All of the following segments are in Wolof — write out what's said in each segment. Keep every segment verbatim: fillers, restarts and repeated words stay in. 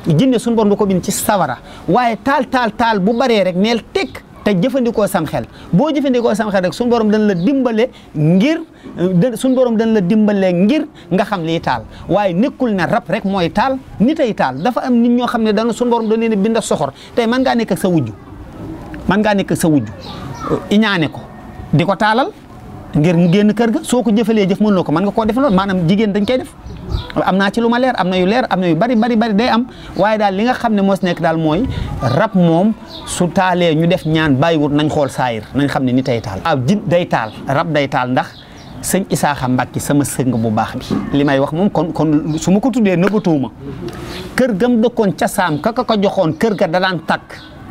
jinne suñu borom da ko bind ci sawara waaye taal taal taal bu baree rek neel tekk te jëfandikoo sam xel boo jëfandikoo sam xel rek suñu borom dañ la dimbale ngir suñu borom dañ la dimbale ngir nga xam lii taal waaye nekkul ne rab rek mooy taal nitay taal dafa am nit ñoo xam ne dana suñu borom da leen a bind soxor tey mën ngaa nekk ak sa wujju mën ngaa nekk ak sa wujju iñaane ko di ko taalal ngir mu génn kër ga soo ko jëfalee jëf mënuloo ko mën nga koo def loolu maanaam jigéen dañ koy def am naa ci lu ma leer am na yu leer am na yu bari bari bari day am waaye daal li nga xam ne moo si nekk daal mooy rab moom su taalee ñu def ñaan bàyyiwut nañ xool saayir nañ xam ne ni tay taal waaw jin day taal rab day taal ndax sëñ Isaaxa Mbàkke sama sëng bu baax bi li may wax moom kon kon su ma ko tuddee nëbbatuuma kër gam dëkkoon ca saam ka ka ko joxoon kër ga da daan tàkk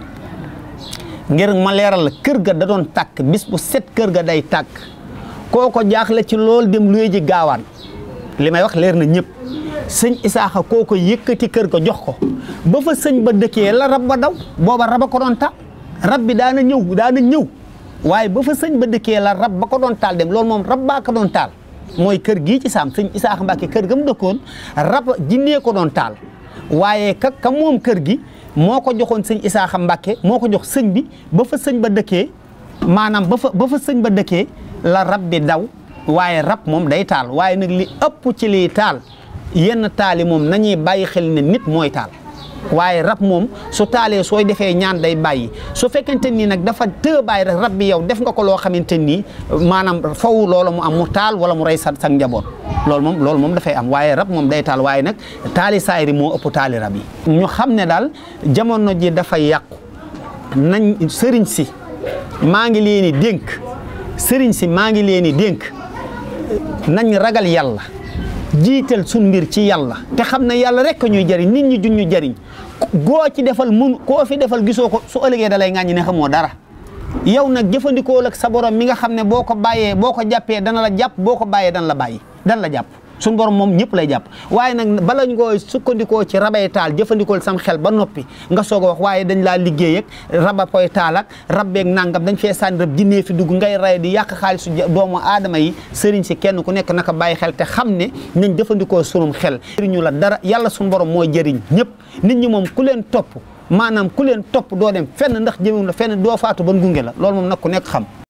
ngir ma leeral la kër ga da doon tàkk bis bu set kër ga day tàkk kooko jaaxle ci lool dem luye ji gaawaan li may wax leer na ñëpp sëñ Isaaxa kooko yëkkati kër ga jox ko ba fa sëñ ba dëkkee la rab ba daw booba rab a ko doon taal rab bi daana ñëw daana ñëw waaye ba fa sëñ ba dëkkee la rab ba ko doon taal dem loolu moom rab baa ko doon taal mooy kër gii ci saam sëñ Isaaxa Mbàkke kër ga mu dëkkoon rab jinnee ko doon taal waaye ka ka moom kër gi moo ko joxoon sëñ Isaaxa Mbàkke moo ko jox sëñ bi ba fa sëñ ba dëkkee maanaam ba fa ba fa sëñ ba dëkkee la rab bi daw waaye rab moom day taal waaye nag li ëpp ci liy taal yenn taal yi moom nañuy bàyyi xel ne nit mooy taal waaye rab moom su taalee sooy defee ñaan day bàyyi su fekkente nii nag dafa të bàyyi rek rab bi yow def nga ko loo xamante nii maanaam faw loola mu am mu taal wala mu rey sa sa njaboot loolu moom loolu moom dafay am waaye rab moom day taal waaye nag taali saayiri moo ëpp taali rab yi ñu xam ne daal jamono ji dafa yàqu nañ sëriñ si maa ngi leen di dénk sëriñ si maa ngi leen di dénk nañ ragal yàlla jiital sun mbir ci yàlla te xam ne yàlla rek ñuy jëriñ nit ñi duñ ñu jëriñ goo ci defal mun koo fi defal gisoo ko su ëllëgee da lay ŋàññi ne xamoo dara yow nag jëfandikoo ak sa borom mi nga xam ne boo ko bàyyee boo ko jàppee dana la jàpp boo ko bàyyee dana la bàyyi dana la jàpp suñu borom moom ñëpp lay jàpp waaye nag bala ñu koy sukkandikoo ci rabay taal jëfandikoo sam xel ba noppi nga soog a wax waaye dañ laa liggéey ak raba koy taal ak rabbeeg nangam dañ fee sànni rab jinnee fi dugg ngay ray di yàq xaalisu doomu aadama yi sëriñ si kenn ku nekk naka bàyyi xel te xam ne nañ jëfandikoo sunum xel jëriñu la dara yàlla suñu borom mooy jëriñ ñëpp nit ñi moom ku leen topp maanaam ku leen topp doo dem fenn ndax jëmewum la fenn doo faatu ban gunge la loolu moom nag ku nekk xam